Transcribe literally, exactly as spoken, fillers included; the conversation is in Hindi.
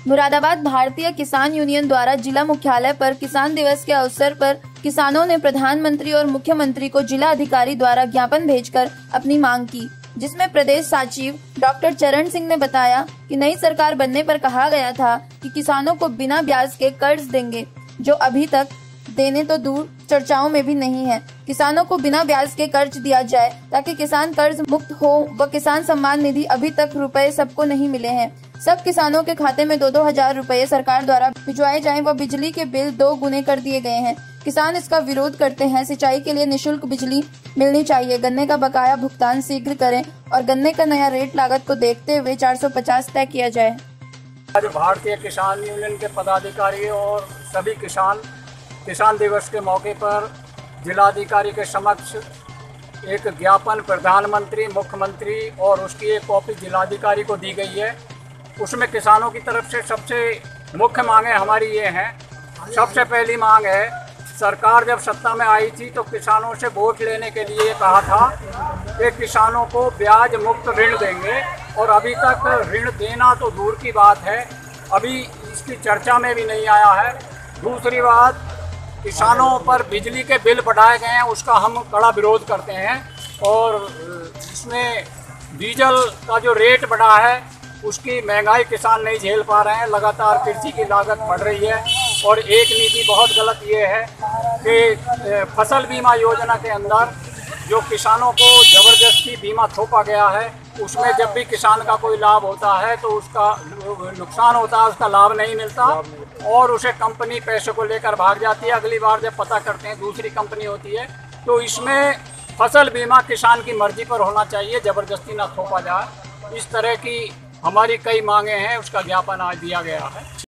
मुरादाबाद भारतीय किसान यूनियन द्वारा जिला मुख्यालय पर किसान दिवस के अवसर पर किसानों ने प्रधानमंत्री और मुख्यमंत्री को जिला अधिकारी द्वारा ज्ञापन भेजकर अपनी मांग की, जिसमें प्रदेश सचिव डॉक्टर चरण सिंह ने बताया कि नई सरकार बनने पर कहा गया था कि किसानों को बिना ब्याज के कर्ज देंगे, जो अभी तक देने तो दूर चर्चाओं में भी नहीं है। किसानों को बिना ब्याज के कर्ज दिया जाए ताकि किसान कर्ज मुक्त हो व किसान सम्मान निधि अभी तक रुपए सबको नहीं मिले हैं। सब किसानों के खाते में दो दो हजार रुपए सरकार द्वारा भिजवाए जाएं व बिजली के बिल दो गुने कर दिए गए हैं। किसान इसका विरोध करते हैं। सिंचाई के लिए निःशुल्क बिजली मिलनी चाहिए, गन्ने का बकाया भुगतान शीघ्र करें और गन्ने का नया रेट लागत को देखते हुए चार सौ पचास तय किया जाए। आज भारतीय किसान यूनियन के पदाधिकारी और सभी किसान किसान दिवस के मौके पर जिलाधिकारी के समक्ष एक ज्ञापन प्रधानमंत्री, मुख्यमंत्री और उसकी एक कॉपी जिलाधिकारी को दी गई है। उसमें किसानों की तरफ से सबसे मुख्य मांगें हमारी ये हैं। सबसे पहली मांग है, सरकार जब सत्ता में आई थी तो किसानों से वोट लेने के लिए कहा था कि किसानों को ब्याज मुक्त ऋण देंगे, और अभी तक ऋण देना तो दूर की बात है, अभी इसकी चर्चा में भी नहीं आया है। दूसरी बात, किसानों पर बिजली के बिल बढ़ाए गए हैं, उसका हम कड़ा विरोध करते हैं। और इसमें डीजल का जो रेट बढ़ा है उसकी महंगाई किसान नहीं झेल पा रहे हैं। लगातार कृषि की लागत बढ़ रही है। और एक नीति बहुत गलत ये है कि फसल बीमा योजना के अंदर जो किसानों को ज़बरदस्ती बीमा थोपा गया है, उसमें जब भी किसान का कोई लाभ होता है तो उसका नुकसान होता है, उसका लाभ नहीं मिलता और उसे कंपनी पैसे को लेकर भाग जाती है। अगली बार जब पता करते हैं दूसरी कंपनी होती है। तो इसमें फसल बीमा किसान की मर्जी पर होना चाहिए, ज़बरदस्ती ना थोपा जाए। इस तरह की हमारी कई मांगे हैं, उसका ज्ञापन आज दिया गया है।